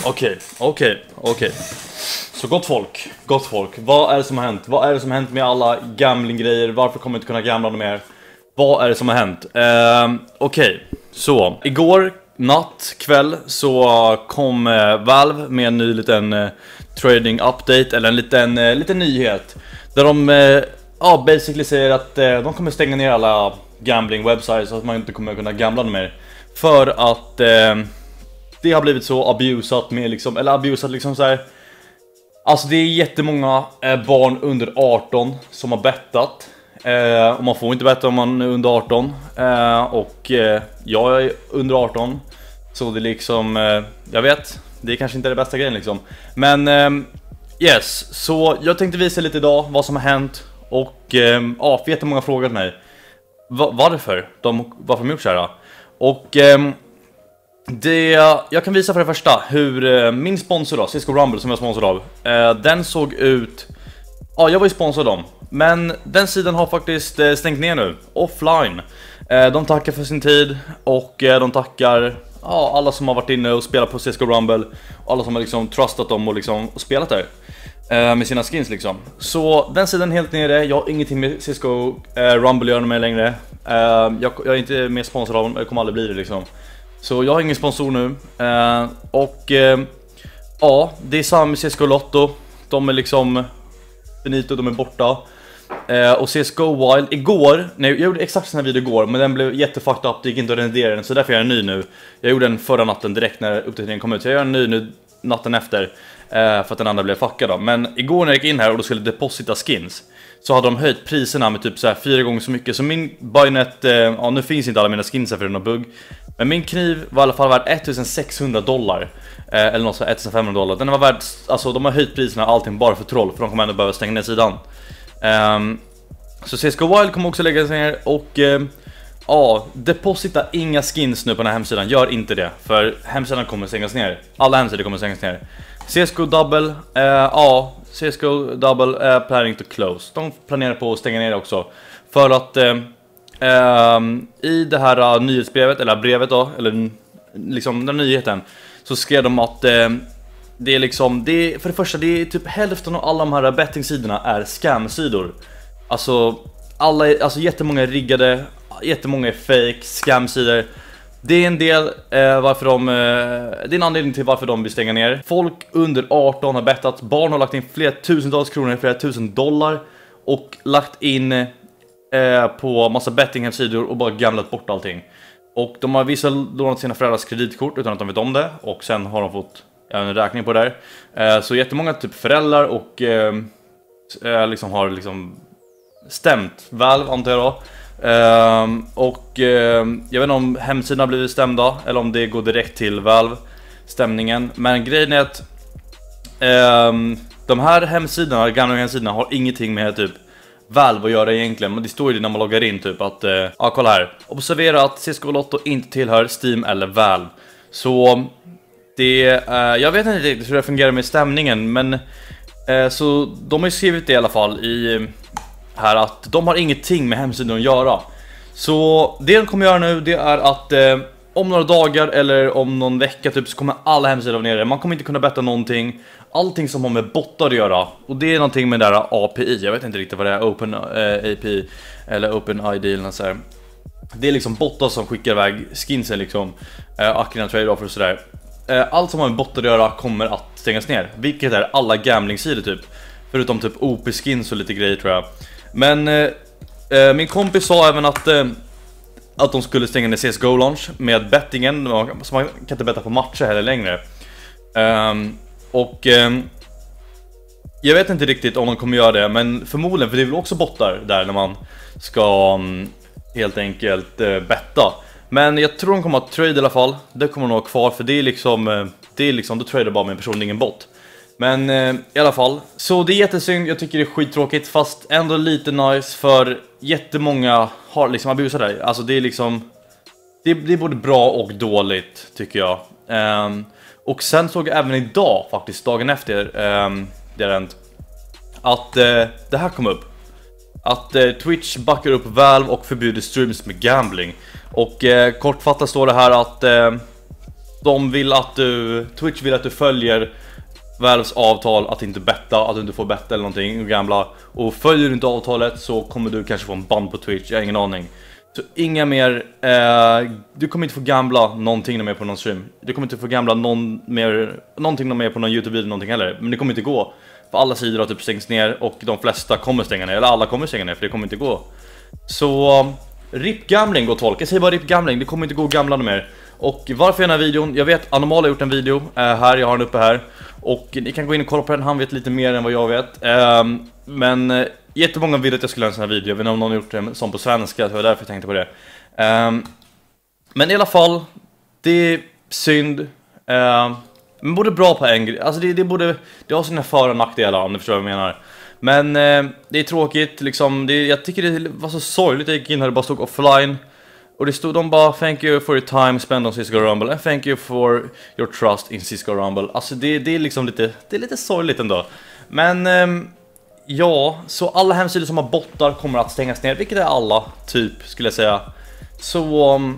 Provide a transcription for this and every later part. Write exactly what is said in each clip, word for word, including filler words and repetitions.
okej, okej, okej. Så gott folk, gott folk. Vad är det som har hänt? Vad är det som har hänt med alla gambling-grejer? Varför kommer jag inte kunna gambla mer? Vad är det som har hänt? Uh, okej, så igår natt, kväll så kom uh, Valve med en ny liten uh, trading update. Eller en liten, uh, liten nyhet. Där de uh, ja, basically säger att uh, de kommer stänga ner alla gambling websites. Så att man inte kommer kunna gambla mer. För att uh, det har blivit så abusat med liksom, eller abusat liksom så här. Alltså det är jättemånga uh, barn under arton som har bettat. Uh, och man får inte betta om man är under arton. uh, Och uh, jag är under arton. Så det är liksom, uh, jag vet, det är kanske inte det bästa grejen liksom. Men um, yes, så jag tänkte visa lite idag vad som har hänt. Och um, ja, för jättemånga frågar till mig Va Varför? De, varför de gjort så här då? Och um, det, jag kan visa för det första hur uh, min sponsor då, Cisco Rumble som jag är sponsor av, uh, den såg ut. Ja, jag var ju sponsor av dem. Men den sidan har faktiskt eh, stängt ner nu, offline. eh, De tackar för sin tid. Och eh, de tackar ja, alla som har varit inne och spelat på Cisco Rumble. Och alla som har liksom trustat dem och, liksom, och spelat där eh, med sina skins liksom. Så den sidan är helt nere. Jag har ingenting med Cisco eh, Rumble att göra med längre. eh, jag, jag är inte mer sponsor av dem. Jag kommer aldrig bli det liksom. Så jag har ingen sponsor nu. eh, Och eh, ja, det är samma med Cisco Lotto. De är liksom Benito, de är borta. eh, Och C S G O Wild igår, nej, jag gjorde exakt sån här video igår, men den blev jättefucked up, det gick inte att rendera den. Så därför är jag en ny nu. Jag gjorde den förra natten direkt när uppdateringen kom ut. Så jag gör en ny nu natten efter, eh, för att den andra blev fuckad då. Men igår när jag gick in här och då skulle deposita skins, så hade de höjt priserna med typ så här fyra gånger så mycket. Så min Bayonett, eh, ja nu finns inte alla mina skins här för någon bugg. Men min kniv var i alla fall värd ettusensexhundra dollar. Eh, eller något så här, ettusenfemhundra dollar. Den var värd, alltså de har höjt priserna allting bara för troll. För de kommer ändå behöva stänga ner sidan. um, Så C S G O Wild kommer också läggas ner. Och uh, ja, deposita inga skins nu på den här hemsidan. Gör inte det, för hemsidan kommer stängas ner. Alla hemsidor kommer stängas ner. C S G O Double, uh, ja, C S G O Double uh, planning to close. De planerar på att stänga ner också. För att uh, um, i det här uh, nyhetsbrevet, eller brevet då, eller liksom den nyheten, så skrev de att eh, det är liksom, det är, för det första, det är typ hälften av alla de här bettingsidorna är scam-sidor. Alltså, alla är, alltså jättemånga är riggade, jättemånga är fake, scam-sidor. Det är en del eh, varför de, eh, det är en anledning till varför de vill stänga ner. Folk under arton har bettat, barn har lagt in flera tusentals kronor, flera tusen dollar. Och lagt in eh, på massa bettinghemsidor och bara gamlat bort allting. Och de har vissa lånat sina föräldrars kreditkort utan att de vet om det. Och sen har de fått en räkning på det där. Så jättemånga typ föräldrar och eh, liksom har liksom stämt Valve, antar jag då. Eh, och eh, jag vet inte om hemsidan har blivit stämda eller om det går direkt till Valve, stämningen. Men grejen är att eh, de här hemsidorna, gamla hemsidorna, har ingenting med typ Valve att göra egentligen, men det står ju när man loggar in typ att, eh, ja kolla här. Observera att C S G O Lotto inte tillhör Steam eller Valve. Så det, eh, jag vet inte riktigt hur det fungerar med stämningen, men eh, så de har ju skrivit det i alla fall i här att de har ingenting med hemsidan att göra. Så det de kommer göra nu, det är att eh, om några dagar eller om någon vecka typ, så kommer alla hemsidor vara nere. Man kommer inte kunna betta någonting. Allting som har med bottar att göra. Och det är någonting med det där A P I. Jag vet inte riktigt vad det är. Open eh, A P I eller Open I D eller något så här. Det är liksom bottar som skickar iväg skinsen liksom. Eh, Akrina Trade Offer och sådär. Eh, allt som har med bottar att göra kommer att stängas ner. Vilket är alla gambling-sidor typ. Förutom typ O P-skins och lite grejer tror jag. Men eh, eh, min kompis sa även att... Eh, att de skulle stänga ner C S G O launch med bettingen, så man kan inte betta på matcher heller längre. um, Och um, jag vet inte riktigt om de kommer göra det, men förmodligen, för det är väl också bottar där när man ska um, helt enkelt uh, betta. Men jag tror de kommer att trade i alla fall. Det kommer nog kvar, för det är liksom uh, det är liksom, då trader bara med en person, ingen bot. Men eh, i alla fall, så det är jättesynd, jag tycker det är skittråkigt, fast ändå lite nice, för jättemånga har liksom abusat där. Alltså det är liksom, det, det är både bra och dåligt tycker jag. um, Och sen såg jag även idag, faktiskt dagen efter um, det är att uh, det här kom upp. Att uh, Twitch backar upp Valve och förbjuder streams med gambling. Och uh, kortfattat står det här att uh, De vill att du, Twitch vill att du följer Valves avtal att inte betta, att du inte får betta eller någonting och gamla. Och följer du inte avtalet så kommer du kanske få en ban på Twitch, jag har ingen aning. Så inga mer, eh, du kommer inte få gamla någonting mer på någon stream. Du kommer inte få gamla någon mer, någonting mer på någon YouTube-video någonting heller. Men det kommer inte gå. För alla sidor har typ stängs ner och de flesta kommer stänga ner. Eller alla kommer stänga ner för det kommer inte gå. Så rip gambling går tolk. Jag säger bara rip gambling, det kommer inte gå gamla mer. Och varför är den här videon? Jag vet, Anomal har gjort en video eh, här, jag har den uppe här. Och ni kan gå in och kolla på den, han vet lite mer än vad jag vet. eh, Men eh, jättemånga ville att jag skulle göra en sån här video. Jag vet inte om någon har gjort det som på svenska, det var därför jag tänkte på det. eh, Men i alla fall, det är synd. eh, Men både bra på en grej. Alltså det, det, borde, det har sina för- och nackdelar om ni förstår vad jag menar. Men eh, det är tråkigt liksom, det, jag tycker det var så sorgligt. Jag gick in här och bara stod offline. Och det stod de bara, thank you for your time spent on Cisco Rumble and thank you for your trust in Cisco Rumble. Alltså det, det är liksom lite, det är lite sorgligt ändå. Men ehm, ja, så alla hemsidor som har bottar kommer att stängas ner, vilket är alla typ skulle jag säga. Så um,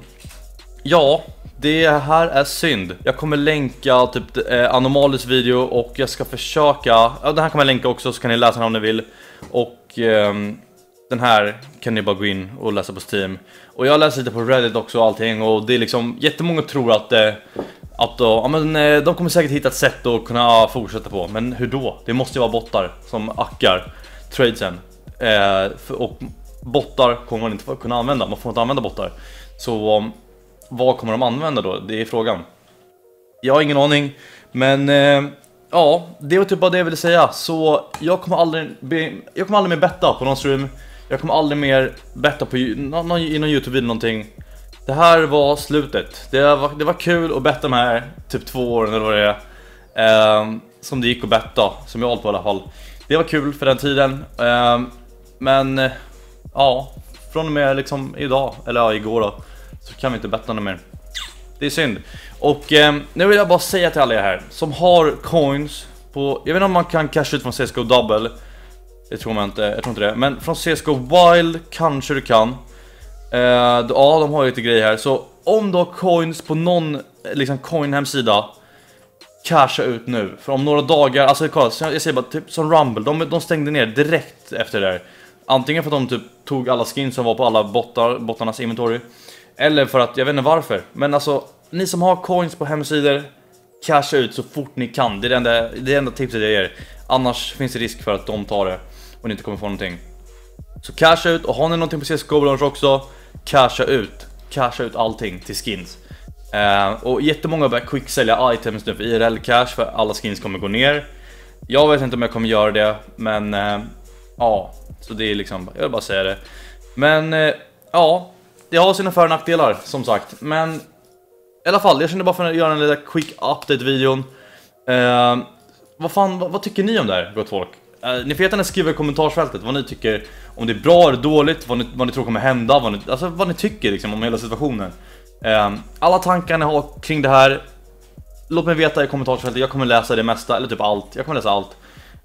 ja, det här är synd. Jag kommer länka typ eh, Anomalys video och jag ska försöka, ja den här kommer jag länka också så kan ni läsa den om ni vill. Och ehm, den här kan ni bara gå in och läsa på Steam. Och jag läser lite på Reddit också och allting. Och det är liksom, jättemånga tror att, eh, att då, ja, men, eh, de kommer säkert hitta ett sätt att kunna fortsätta på. Men hur då? Det måste ju vara bottar som ackar tradesen. eh, för, Och bottar kommer man inte kunna använda. Man får inte använda bottar. Så um, vad kommer de använda då? Det är frågan. Jag har ingen aning. Men eh, ja, det var typ bara det jag ville säga. Så jag kommer aldrig be, Jag kommer aldrig mer betta på någon stream. Jag kommer aldrig mer betta på någon, i någon YouTube-video någonting. Det här var slutet. Det var, det var kul att betta de här typ två år eller vad det är. Eh, som det gick att betta. Som jag hållit på i alla fall. Det var kul för den tiden. Eh, men eh, ja, från och med liksom idag, eller ja, igår då, så kan vi inte betta något mer. Det är synd. Och eh, nu vill jag bara säga till alla er här som har coins på, jag vet inte om man kan casha ut från C S G O Double. Det tror man inte, jag tror inte det. Men från C S G O Wild kanske du kan. eh, Ja, de har lite grejer här. Så om du har coins på någon liksom coin hemsida, casha ut nu. För om några dagar, alltså kolla, jag säger bara typ som Rumble, de, de stängde ner direkt efter det där. Antingen för att de typ tog alla skins som var på alla bottar, bottarnas inventory, eller för att, jag vet inte varför. Men alltså, ni som har coins på hemsidor, casha ut så fort ni kan. Det är det enda, det är det enda tipset jag ger. Annars finns det risk för att de tar det och ni inte kommer få någonting. Så casha ut, och har ni någonting på C S G O också, casha ut. Casha ut allting till skins. uh, Och jättemånga börjar quick sälja items nu för I R L cash, för alla skins kommer gå ner. Jag vet inte om jag kommer göra det, men uh, ja, så det är liksom, jag vill bara säga det. Men uh, ja, det har sina för- och nackdelar som sagt. Men i alla fall, jag kände bara för att göra en liten quick update-videon. uh, vad, fan, vad, vad tycker ni om det här, gott folk? Uh, ni får gärna skriva i kommentarsfältet vad ni tycker. Om det är bra eller dåligt, vad ni, vad ni tror kommer hända, vad ni, alltså vad ni tycker liksom, om hela situationen. uh, Alla tankar ni har kring det här, låt mig veta i kommentarsfältet. Jag kommer läsa det mesta, eller typ allt. Jag kommer läsa allt.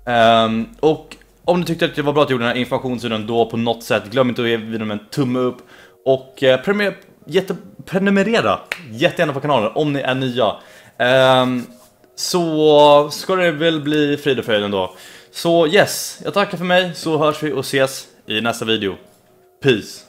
uh, Och om ni tyckte att det var bra att jag gjorde den här informationsvideon då på något sätt, glöm inte att ge videon en tumme upp. Och eh, prenumer jätte prenumerera jättegärna på kanalen om ni är nya. um, Så ska det väl bli frid och fröjd ändå. Så yes, jag tackar för mig, så hörs vi och ses i nästa video. Peace.